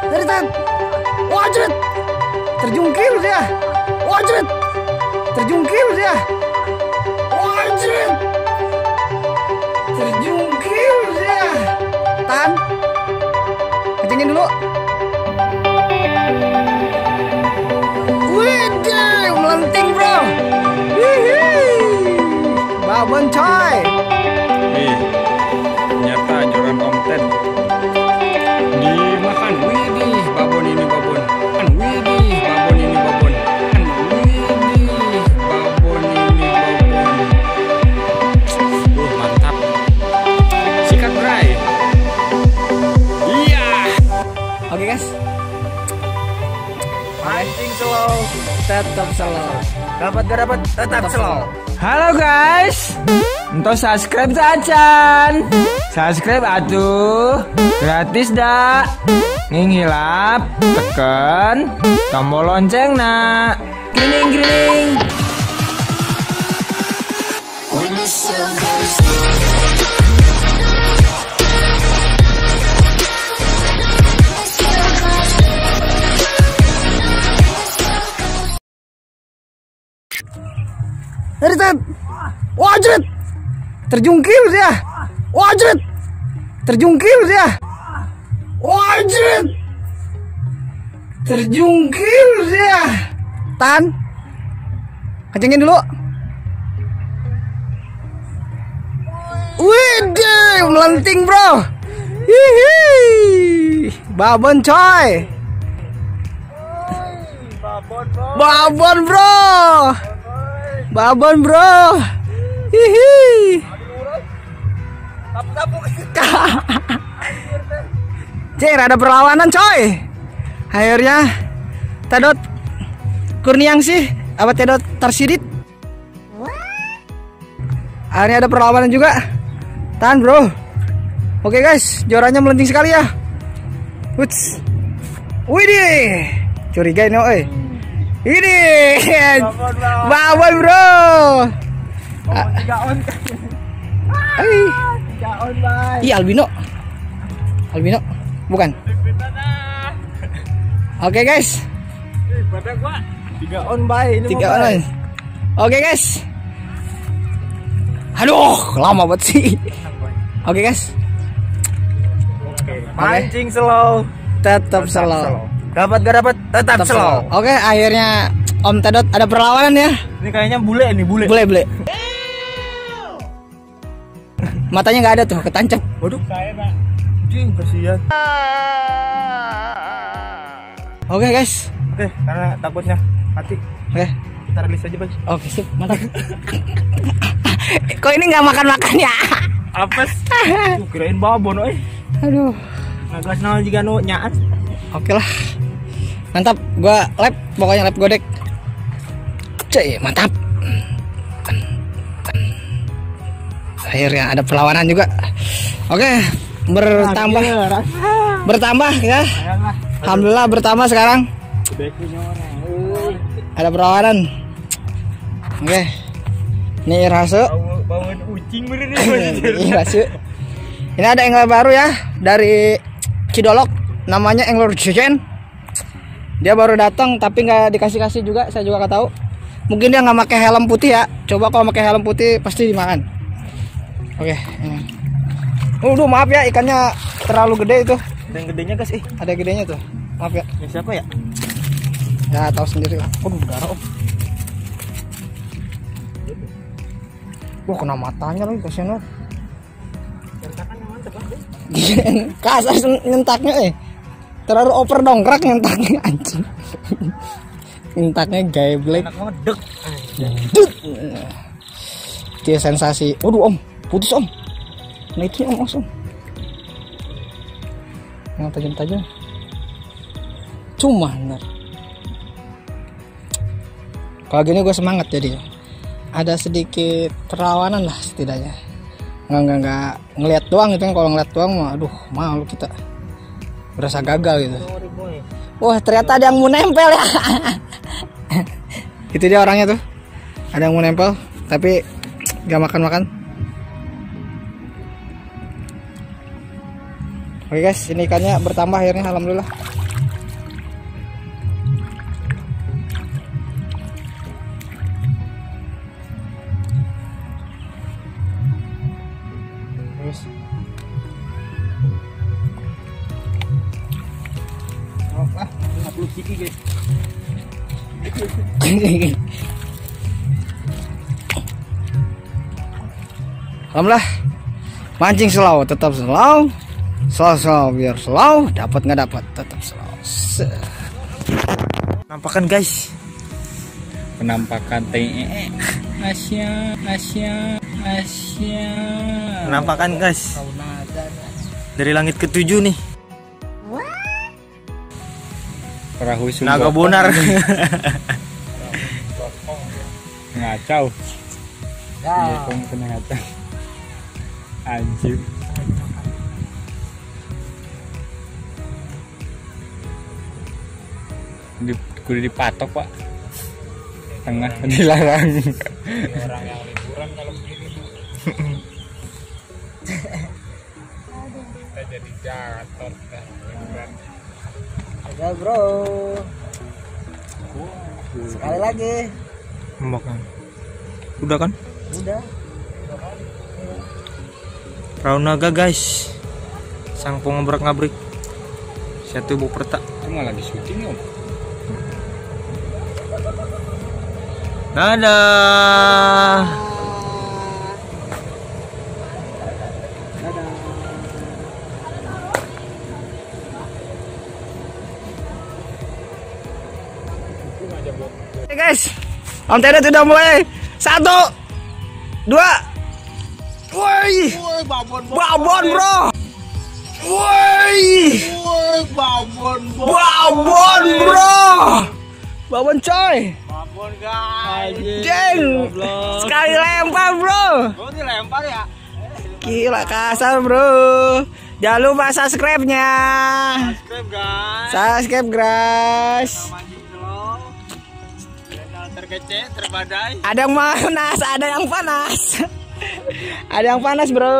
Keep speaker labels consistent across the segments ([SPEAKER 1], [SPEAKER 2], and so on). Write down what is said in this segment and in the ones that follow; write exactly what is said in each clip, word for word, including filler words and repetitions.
[SPEAKER 1] Teritan. Wajret. Terjungkir dia. Wajret. Terjungkir dia. Wajret. Terjungkir dia. Tahan. Kencengin dulu. Widih, melenting bro. Hihi. Babon coy.
[SPEAKER 2] Wih, ternyata joran Om Ted dimakan. Widih, babon ini babon. Kan widih, babon ini babon. Kan widih, babon ini babon. Uh, mantap. Sikat bray. Iya.
[SPEAKER 1] Oke guys. Mancing slow, tetap slow. Dapat gak dapat, tetap slow.
[SPEAKER 3] Halo guys, untuk subscribe saja. Subscribe atuh, gratis dah. Ngingilap, tekan tombol lonceng nak. Gring gring.
[SPEAKER 1] Teritan. Wajret. Terjungkir dia. Wajret. Terjungkir dia. Wajret. Terjungkir dia. Tahan. Kencengin dulu. Widih, melenting bro. Hihi. Babon coy. Babon bro. Babon bro. Hihi. Cek, ada perlawanan coy. Akhirnya Tedot Kurniang sih apa Tedot Tarsidit. Akhirnya ada perlawanan juga. Tahan bro. Oke guys, juaranya melenting sekali ya. Wuts. Widih. Curiga ini oi. Ini babon bro. Iya albino. Albino bukan. Oke guys.
[SPEAKER 2] Tiga on bay.
[SPEAKER 1] Tiga on. Oke guys. Aduh, lama banget sih. Oke guys.
[SPEAKER 2] Mancing slow,
[SPEAKER 1] Tetap slow.
[SPEAKER 2] dapat gak dapat, tetap slow.
[SPEAKER 1] Oke, akhirnya Om Tedot ada perlawanan ya.
[SPEAKER 2] Ini kayaknya bule nih, bule.
[SPEAKER 1] Boleh, boleh. Matanya nggak ada tuh, ketancap.
[SPEAKER 2] Waduh, saya nak. Jing, kasihan.
[SPEAKER 1] Oke guys.
[SPEAKER 2] Oke, karena takutnya mati.
[SPEAKER 1] Oke.
[SPEAKER 2] Kita rilis aja, Bang.
[SPEAKER 1] Oke, sip, mantap. Kok ini nggak makan-makan ya?
[SPEAKER 2] Apes. Tuh, kirain babon, oi.
[SPEAKER 1] Aduh.
[SPEAKER 2] Ngagas nol juga nu nyaat.
[SPEAKER 1] Oke lah. Mantap, gua lap, pokoknya lap godek. Cuy, mantap. Akhirnya ada perlawanan juga. Oke, bertambah. Bertambah ya. Alhamdulillah bertambah sekarang. Ada perlawanan. Oke. Ini Irasu.
[SPEAKER 2] Bangun ucing bener
[SPEAKER 1] nih. Irasu. Ini ada angler baru ya dari Cidolok, namanya angler Jejen. Dia baru datang tapi nggak dikasih-kasih juga, saya juga nggak tahu. Mungkin dia nggak pakai helm putih ya. Coba kalau pakai helm putih pasti dimakan. Oke. Ini. Udah maaf ya, ikannya terlalu gede itu.
[SPEAKER 2] Ada yang gedenya guys, ih.
[SPEAKER 1] Ada yang gedenya tuh. Maaf ya.
[SPEAKER 2] Ini siapa ya?
[SPEAKER 1] Ya tahu sendiri lah. Waduh, darah om. Wah, kena matanya lagi kasihan loh.
[SPEAKER 2] Centakan yang mantep lah.
[SPEAKER 1] Kasar nyentaknya eh. Terlalu over dongkrak nyentaknya anjing. Nyentaknya geblek.
[SPEAKER 2] Enak banget, dek.
[SPEAKER 1] Dut. Dia sensasi. Waduh om, putus om. Nah itu om langsung. Yang tajam-tajam. Cuma bener. Kalau gini gue semangat jadi. Ada sedikit perlawanan lah setidaknya. Nggak nggak nggak ngelihat doang gitu kan. Kalau ngeliat doang mah, aduh malu kita. Berasa gagal gitu. Wah ternyata ada yang mau nempel ya. Itu dia orangnya tuh. Ada yang mau nempel tapi gak makan-makan. Oke guys, ini ikannya bertambah akhirnya alhamdulillah.
[SPEAKER 2] Iki guys.
[SPEAKER 1] Alhamdulillah, mancing slow, tetap slow, slow slow biar slow, dapat nggak dapat tetap slow. Se
[SPEAKER 3] Nampakan guys.
[SPEAKER 2] Penampakan T E Asia Asia Asia.
[SPEAKER 3] Penampakan guys. Dari langit ketujuh nih.
[SPEAKER 2] Perahu
[SPEAKER 3] Naga bonar.
[SPEAKER 2] Ngacau. Iya, kong kena ngacau. Anjir. Di, kudu dipatok pak. Tengah dilarang. Orang yang liburan kalau begini. Kita jadi jatuh liburan.
[SPEAKER 1] Ya bro, sekali lagi.
[SPEAKER 3] Makan. Udah kan?
[SPEAKER 1] Udah.
[SPEAKER 3] Perahu naga guys. Sang pengobrak-ngabrik. Satu bu pertak.
[SPEAKER 2] Cuma lagi syuting om.
[SPEAKER 3] Dadah.
[SPEAKER 1] Oke guys, Om Tedet sudah mulai. Satu, dua. Woi, babon bro. Woi, babon bro. Babon coy.
[SPEAKER 3] Babon guys.
[SPEAKER 1] Jeng, sekali lempar bro.
[SPEAKER 3] Oh dilempar ya.
[SPEAKER 1] Gila kasar bro. Jangan lupa subscribe-nya.
[SPEAKER 3] Subscribe guys.
[SPEAKER 1] Subscribe guys.
[SPEAKER 3] Mancing slow. Channel terkece, terbadai.
[SPEAKER 1] Ada yang panas, ada yang panas. Ada yang panas bro.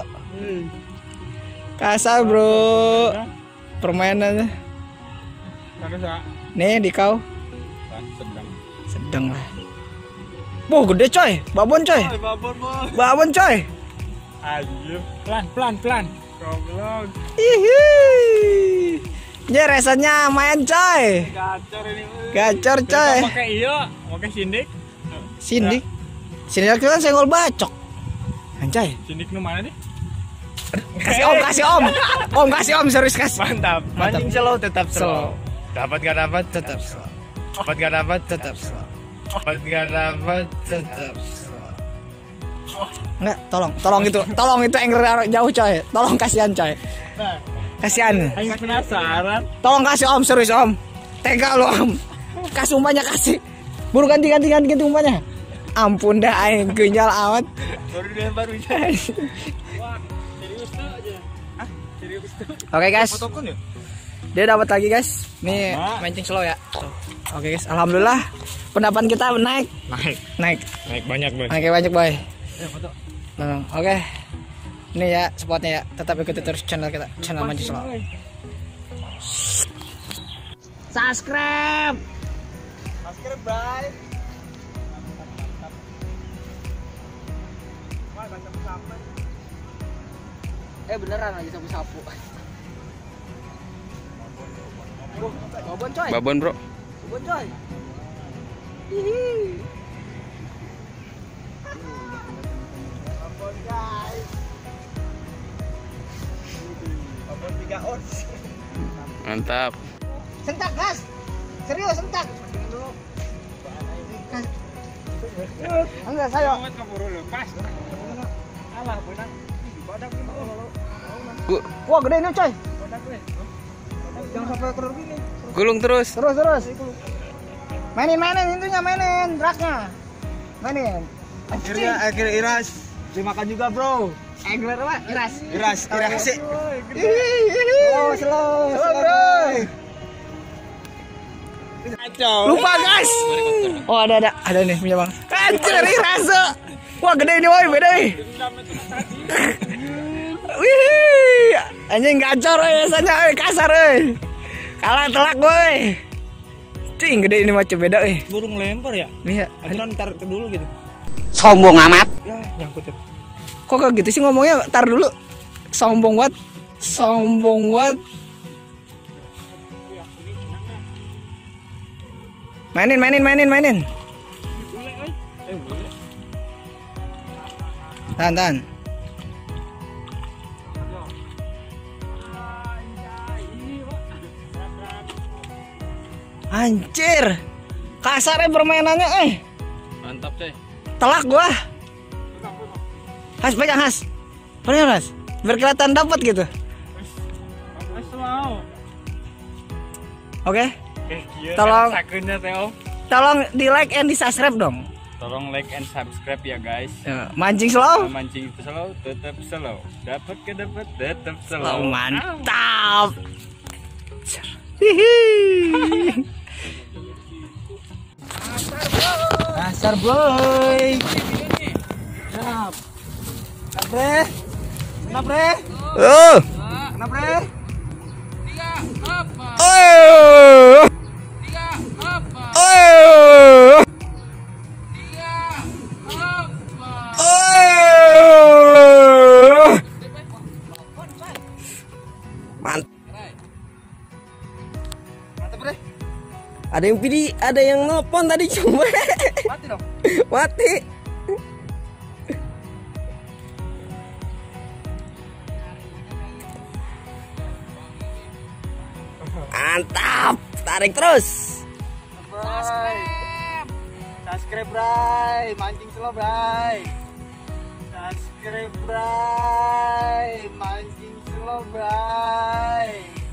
[SPEAKER 1] Kasar bro. Permainannya.
[SPEAKER 2] Panas ya?
[SPEAKER 1] Nih di kau.
[SPEAKER 2] Sedang.
[SPEAKER 1] Sedang lah. Wah gede coy. Babon coy.
[SPEAKER 3] Babon boy.
[SPEAKER 1] Babon coy.
[SPEAKER 2] Anjir. Pelan pelan pelan. Goblok.
[SPEAKER 1] Hihi. Ini rasanya main coy.
[SPEAKER 3] Gacor ini.
[SPEAKER 1] Gacor coy.
[SPEAKER 2] Pakai iyo, pakai sindik.
[SPEAKER 1] Sindik. Sindik kan senggol bacok. Anjay.
[SPEAKER 2] Sindik nu mana nih?
[SPEAKER 1] Kasih om, kasih om. Om kasih om serius kasih.
[SPEAKER 2] Mantap.
[SPEAKER 1] Mantap.
[SPEAKER 3] Mancing slow tetap
[SPEAKER 1] Slow.
[SPEAKER 3] slow. Dapat gak dapat tetap slow. Dapat gak dapat tetap slow. Dapat gak dapat tetap slow.
[SPEAKER 1] Enggak, tolong, tolong itu, tolong itu angler jauh coy. Tolong kasihan coy. Kasihan.
[SPEAKER 2] Aing penasaran.
[SPEAKER 1] Tolong kasih om serius om. Tega lo om. Kasih umpannya kasih. Buru ganti ganti ganti ganti umpannya. Ampun dah aing genyal amat.
[SPEAKER 3] Baru dilempar bisa.
[SPEAKER 1] Oke guys.
[SPEAKER 3] Fotokon ya?
[SPEAKER 1] Dia dapat lagi guys. Nih mancing slow ya. Tuh. Oke guys, alhamdulillah pendapat kita naik.
[SPEAKER 2] Naik.
[SPEAKER 1] Naik.
[SPEAKER 2] Naik banyak boy.
[SPEAKER 1] Naik banyak boy. Nah, oke. Ini ya spotnya ya. Tetap ikuti terus channel kita, channel mancing slow. Subscribe.
[SPEAKER 3] Subscribe bye.
[SPEAKER 1] Eh beneran lagi sapu-sapu. Babon coy.
[SPEAKER 2] Babon bro.
[SPEAKER 1] Babon coy. Hihi.
[SPEAKER 3] Babon guys. Babon tiga ons.
[SPEAKER 2] Mantap.
[SPEAKER 1] Sentak gas. Serius sentak. Enggak saya.
[SPEAKER 2] Keburu lepas.
[SPEAKER 3] Alah benar. Badak ini.
[SPEAKER 1] Wah gede ini coy.
[SPEAKER 3] Jangan sampai keluar gini.
[SPEAKER 2] Gulung terus.
[SPEAKER 1] Terus terus. Mainin mainin intinya mainin dragnya. Mainin.
[SPEAKER 3] Akhirnya akhirnya Iras dimakan juga bro.
[SPEAKER 1] Angler apa? Iras.
[SPEAKER 3] Iras Iras sih.
[SPEAKER 1] Oh slow slow bro. Lupa guys. Oh ada ada ada nih punya bang. Anjir Iras. Wah gede ini woi beda nih. Wih, anjing gacor ya biasanya, eh kasar eh. Kalah telak boy. Cing gede ini macam beda eh.
[SPEAKER 3] Burung lempar ya?
[SPEAKER 1] Iya.
[SPEAKER 3] Aturan ntar dulu gitu.
[SPEAKER 1] Sombong amat.
[SPEAKER 3] Ya nyangkut ya.
[SPEAKER 1] Kok kayak gitu sih ngomongnya? Tar dulu. Sombong banget. Sombong banget. Mainin, mainin, mainin, mainin. Tahan, tahan. Anjir, kasarnya permainannya eh.
[SPEAKER 2] Mantap deh.
[SPEAKER 1] Telak gua. Has, pegang Has. Pegang Has. Biar kelihatan dapat gitu. Oke. Tolong, tolong di like and di subscribe dong.
[SPEAKER 2] Tolong like and subscribe ya guys.
[SPEAKER 1] Ya, mancing slow.
[SPEAKER 2] Mancing itu slow, tetap slow. Dapat ke dapat, tetap slow.
[SPEAKER 1] Oh, mantap. Hihi. Dasar boy. Kenap. Kenap bre. Kenap bre. Oh. Kenap bre. Tiga apa? Oh. Tiga apa? Oh. Tiga apa? Oh. Mantap. Mantap bre. Ada yang pilih, ada yang nelpon tadi cuma. Mati dong. Mati. Mantap. Tarik terus. Subscribe. Subscribe, Bray. Mancing slow, Bray. Subscribe, Bray. Mancing slow, Bray.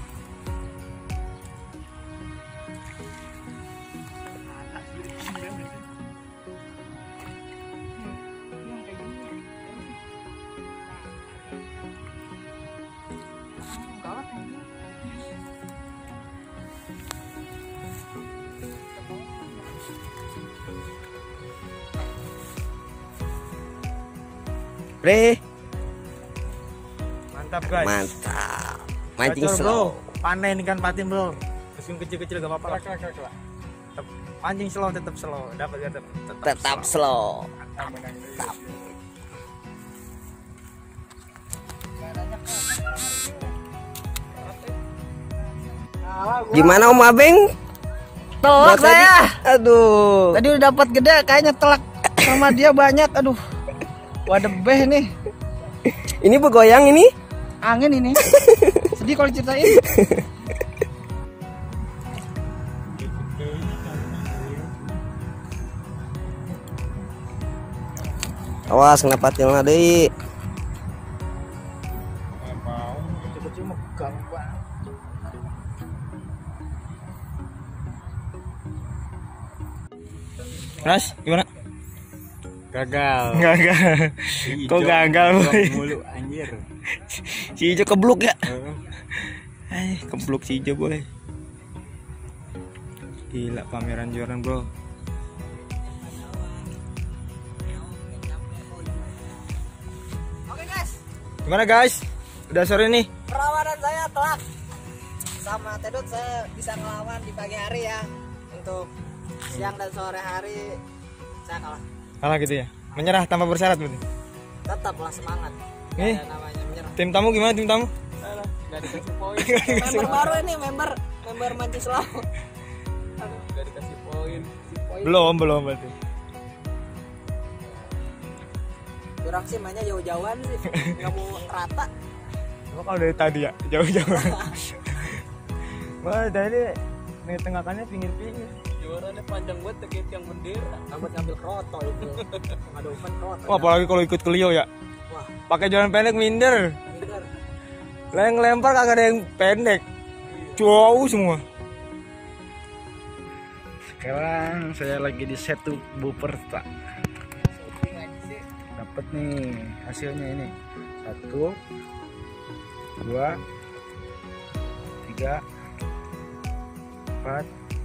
[SPEAKER 1] Bre.
[SPEAKER 3] Mantap guys.
[SPEAKER 1] Mantap. Mancing
[SPEAKER 3] Gacor,
[SPEAKER 1] slow.
[SPEAKER 3] bro. Panen ikan patin bro. Meskipun kecil-kecil gak apa-apa. Tetap mancing slow, tetap slow. Dapat tetap tetap,
[SPEAKER 1] Tetap slow.
[SPEAKER 3] Mantap.
[SPEAKER 1] Gimana Om Abeng? Telak
[SPEAKER 3] Buat
[SPEAKER 1] saya.
[SPEAKER 3] Aduh.
[SPEAKER 1] Tadi udah dapat gede, kayaknya telak sama dia banyak. Aduh. Waduh beh nih.
[SPEAKER 3] Ini bergoyang ini?
[SPEAKER 1] Angin ini. Sedih kalau ceritain.
[SPEAKER 3] Awas kena patilna deui. Mas, gimana?
[SPEAKER 2] Gagal.
[SPEAKER 3] Gagal. Kok gagal, boy?
[SPEAKER 2] Mulu anjir.
[SPEAKER 3] Si Ijo kebluk ya? Eh, kebluk si Ijo, boy. Gila pameran juaran, bro.
[SPEAKER 1] Oke guys,
[SPEAKER 3] Gimana guys? Udah sore nih.
[SPEAKER 1] perlawanan saya telak. Sama Tedut saya bisa ngelawan di pagi hari ya. Untuk siang dan sore hari saya kalah.
[SPEAKER 3] Kalah gitu ya? Menyerah tanpa bersyarat berarti?
[SPEAKER 1] Tetaplah semangat.
[SPEAKER 3] Nih.
[SPEAKER 1] Ada namanya menyerah.
[SPEAKER 3] Tim tamu gimana tim tamu?
[SPEAKER 1] Gak dikasih poin. Member baru ini, member member mancing slow. Aduh, gak dikasih poin.
[SPEAKER 3] Belum, belum berarti.
[SPEAKER 1] Kurang sih mainnya jauh-jauhan sih. Gak mau rata.
[SPEAKER 3] Kok kalau dari tadi ya jauh-jauh. Wah, tadi nih tengahkannya pinggir-pinggir.
[SPEAKER 1] Juaranya panjang banget kayak tiang bendera. Rambut ngambil kroto itu. Ada umpan kroto.
[SPEAKER 3] Wah, apalagi kalau ikut ke Leo ya.
[SPEAKER 1] Wah,
[SPEAKER 3] Pakai jalan pendek minder.
[SPEAKER 1] bener.
[SPEAKER 3] Lah yang lempar kagak ada yang pendek. Jauh semua.
[SPEAKER 4] Sekarang saya lagi di Setu Buperta. Dapat nih hasilnya ini. Satu, dua, tiga, empat,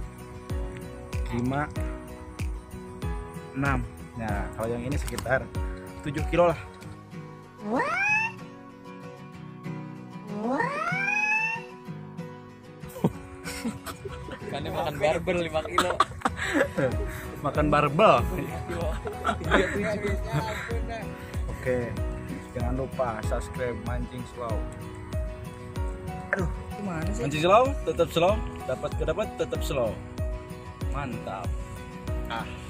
[SPEAKER 4] lima, enam. Nah, kalau yang ini sekitar tujuh kilo lah.
[SPEAKER 2] Kan makan barbel lima kilo.
[SPEAKER 4] Makan barbel. Oke, jangan lupa subscribe Mancing Slow. Aduh,
[SPEAKER 1] Gimana sih?
[SPEAKER 4] Mancing Slow tetap slow, dapat ke dapat tetap slow.
[SPEAKER 2] Mantap.
[SPEAKER 1] Ah.